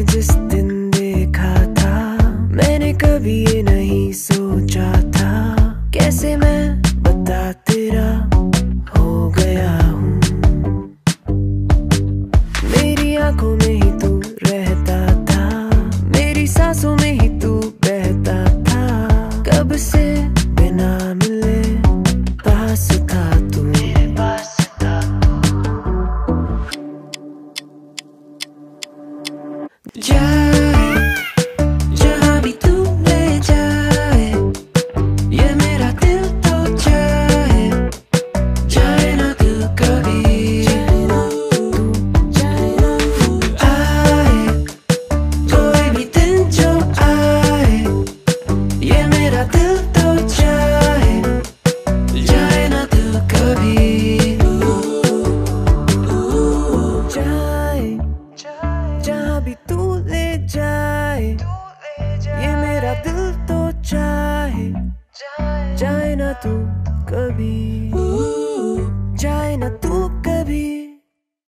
जिस दिन देखा था, मैंने कभी ये नहीं सोचा था, कैसे मैं बता तेरा हो गया हूँ। मेरी आंखों में ही तू रहता था, मेरी सांसों में ही तू बहता था, कब से बिना मिले पास था तू, मेरे पास था तू। जाए जहाँ भी तू ले जाए, ये मेरा दिल तो चाहे, जाए ना तू कभी, आए कोई भी दिन जो आए, ये मेरा दिल तो चाहे, जाए ना तू कभी। जाए जहाँ भी तू ले जाए, ये मेरा दिल तो चाहे, जाए ना तू कभी।